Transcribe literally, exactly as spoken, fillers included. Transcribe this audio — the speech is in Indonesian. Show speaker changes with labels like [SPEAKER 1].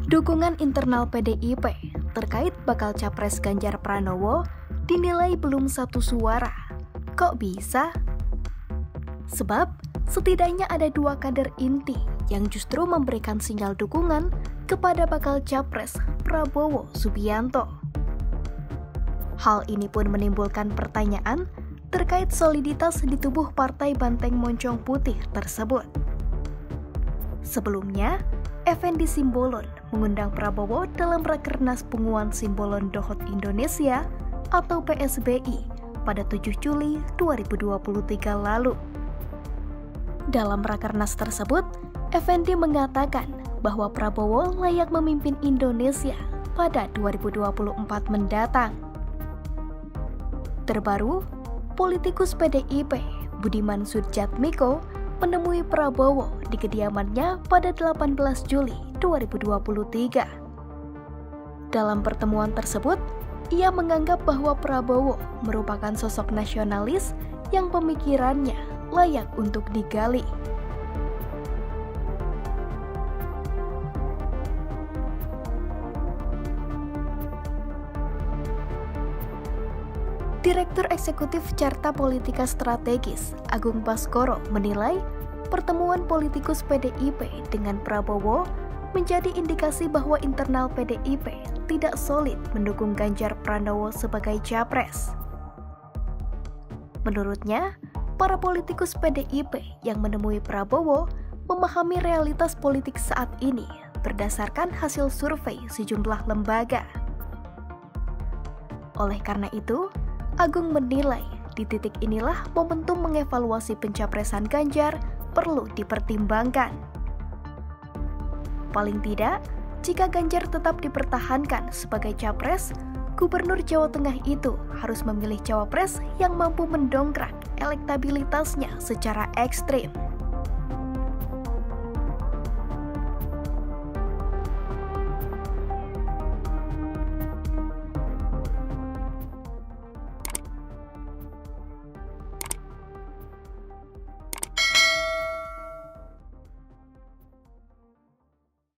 [SPEAKER 1] Dukungan internal P D I P terkait bakal capres Ganjar Pranowo dinilai belum satu suara. Kok bisa? Sebab setidaknya ada dua kader inti yang justru memberikan sinyal dukungan kepada bakal capres Prabowo Subianto. Hal ini pun menimbulkan pertanyaan terkait soliditas di tubuh Partai Banteng Moncong Putih tersebut. Sebelumnya, Effendi Simbolon mengundang Prabowo dalam Rakernas Punguan Simbolon Dohot Indonesia atau P S B I pada tujuh Juli dua ribu dua puluh tiga lalu. Dalam Rakernas tersebut, Effendi mengatakan bahwa Prabowo layak memimpin Indonesia pada dua ribu dua puluh empat mendatang. Terbaru, politikus P D I P Budiman Sujatmiko menemui Prabowo di kediamannya pada delapan belas Juli dua ribu dua puluh tiga. Dalam pertemuan tersebut, ia menganggap bahwa Prabowo merupakan sosok nasionalis yang pemikirannya layak untuk digali. Direktur Eksekutif Carta Politika Strategis Agung Baskoro menilai pertemuan politikus P D I P dengan Prabowo menjadi indikasi bahwa internal P D I P tidak solid mendukung Ganjar Pranowo sebagai capres. Menurutnya, para politikus P D I P yang menemui Prabowo memahami realitas politik saat ini berdasarkan hasil survei sejumlah lembaga. Oleh karena itu, Agung menilai di titik inilah momentum mengevaluasi pencapresan Ganjar perlu dipertimbangkan. Paling tidak, jika Ganjar tetap dipertahankan sebagai capres, Gubernur Jawa Tengah itu harus memilih cawapres yang mampu mendongkrak elektabilitasnya secara ekstrim.